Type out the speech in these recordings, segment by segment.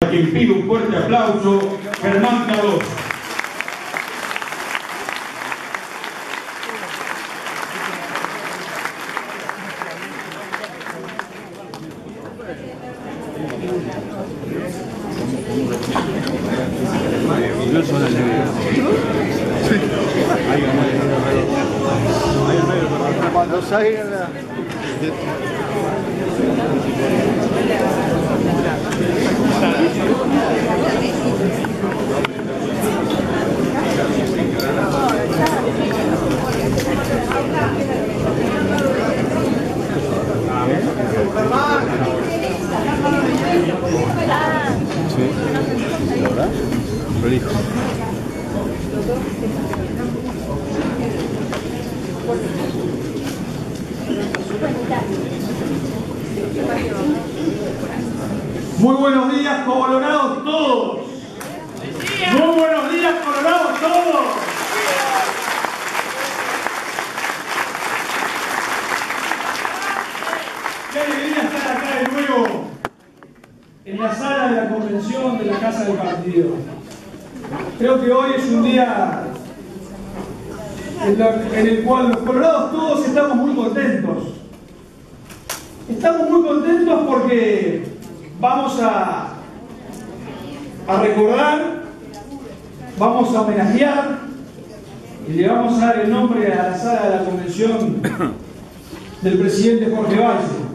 A quien pido un fuerte aplauso, Germán Carlos. Cuando salgan la... Sí, la verdad, prolijo. Muy buenos días, colorados todos. Muy buenos días, colorados todos. Qué alegría estar acá de nuevo en la sala de la convención de la Casa del Partido. Creo que hoy es un día en el cual los colorados todos estamos muy contentos. Estamos muy contentos porque vamos a recordar, vamos a homenajear y le vamos a dar el nombre a la sala de la convención del presidente Jorge Valle.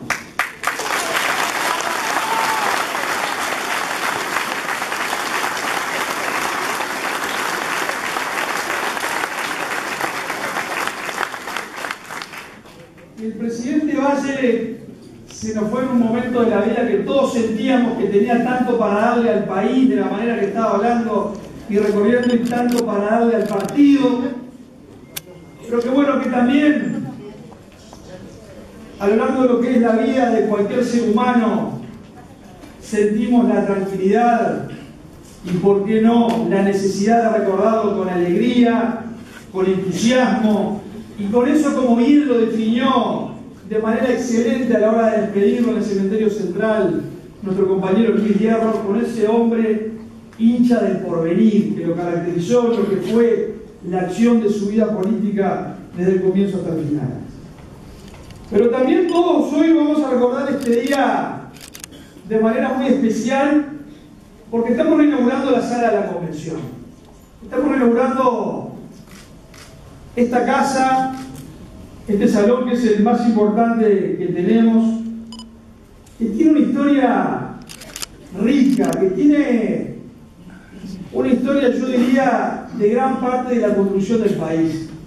El presidente Valle se nos fue en un momento de la vida que todos sentíamos que tenía tanto para darle al país, de la manera que estaba hablando y recorriendo, y tanto para darle al partido, pero que bueno, que también a lo largo de lo que es la vida de cualquier ser humano sentimos la tranquilidad y por qué no la necesidad de recordarlo con alegría, con entusiasmo, y con eso, como bien lo definió de manera excelente a la hora de despedirlo en el cementerio central nuestro compañero Luis Hierro, con ese hombre hincha del porvenir que lo caracterizó, lo que fue la acción de su vida política desde el comienzo hasta el final. Pero también todos hoy vamos a recordar este día de manera muy especial porque estamos reinaugurando la sala de la convención. Estamos reinaugurando esta casa, este salón que es el más importante que tenemos, que tiene una historia rica, que tiene una historia, yo diría, de gran parte de la construcción del país.